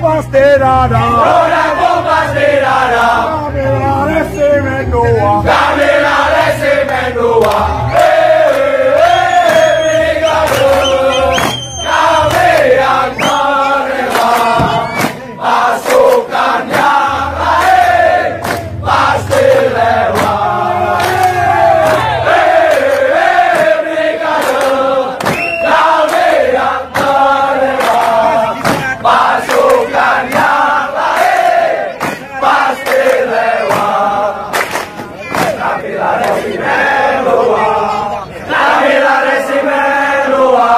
bombas tirada. Una bombas tirada. Camila recibe Noa. Camila recibe Noa. Pasukan yang lain pasti lewat. Brigade yang terlewat. Pasukan yang lain pasti lewat. Camila recibe Noa. Camila recibe Noa.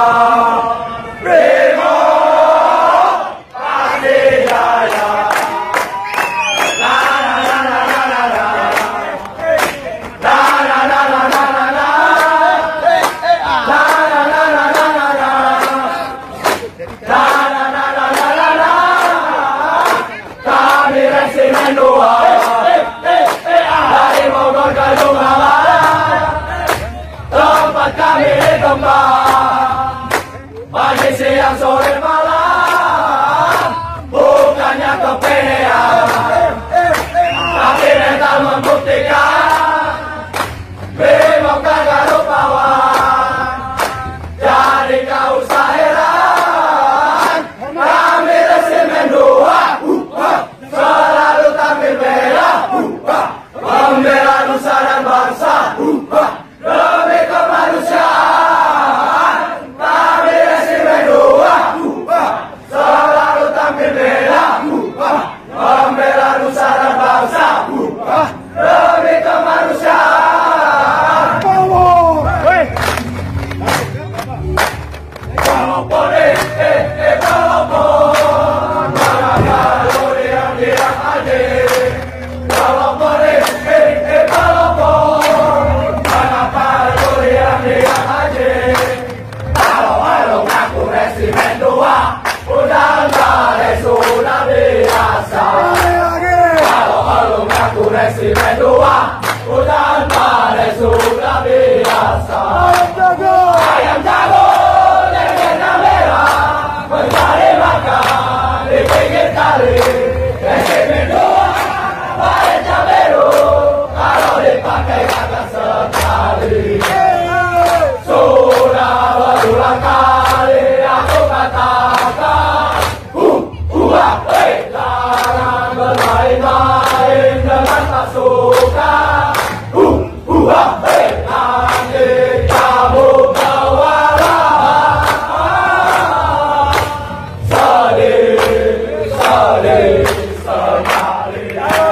Dari Bogor ke Donggala, tempat kami ditembak. Pagi, siang, sore, malam, bukannya kepedean, tapi mental membuktikan Brimob kagak rupawan. Jadi gak usah heran, kami resimen 2 selalu tampil bela, membela nusa dan bangsa, demi kemanusiaan. Kami resimen 2 selalu tampil bela, membela nusa dan bangsa, demi kemanusiaan. Kelompok kelompok, kalau yang dia hadir. Kelompok kelompok, kenapa yang dia hadir? Kalau ngaku resimen 2, udah balik sudah biasa. Kalau ngaku resimen 2, udah balik sudah biasa. Ayam jago, lengannya merah, mencari makan di pinggir kali. Resimen 2, baliknya biru, kalau dipakai kagak sekali. Sudah berulang kali aku katakan, jangan bermain-main dengan pasukan. Nanti kamu kewalahan. Sedih sekali.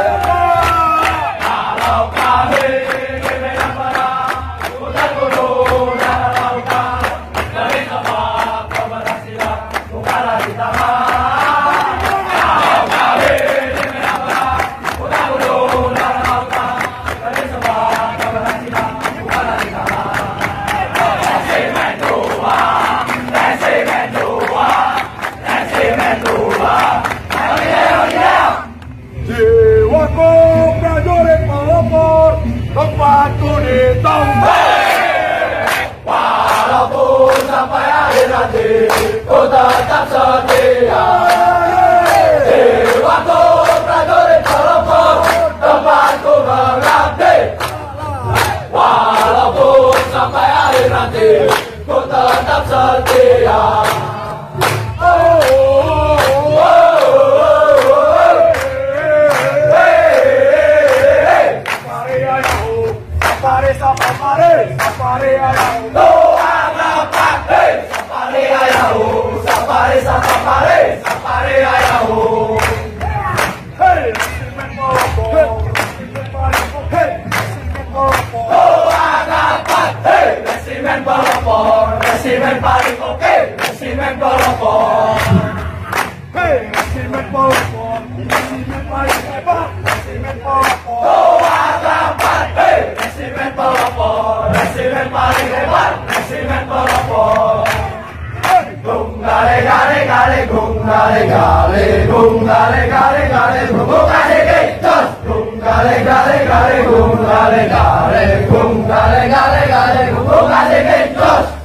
Kalau kami di medan perang, hutan gunung dan lautan, demi sebuah keberhasilan bukanlah kita taman. Kalau kami di medan perang, hutan gunung dan lautan, demi sebuah keberhasilan bukanlah kita taman. Resimen 2, resimen 2, resimen 2. Jiwaku prajurit pelopor, tempatku ditembak. Walaupun sampai akhir nanti, ku tetap setia. Jiwaku prajurit pelopor, tempatku mengabdi. Walaupun sampai akhir nanti, ku tetap setia. Safari ayahu, Doa dapat, safari ayahu, safari ayahu. resimen pelopor, Doa dapat, resimen pelopor, resimen paling oke, resimen pelopor. resimen pelopor, resimen paling hebat, resimen pelopor. Doa dapat, resimen pelopor, resimen paling hebat, resimen pelopor. Gale gale gale gung gale gale gung gale gale gale gung gale getos gung gale gale gale gung gale gale gung gale gale gale gung gale getos.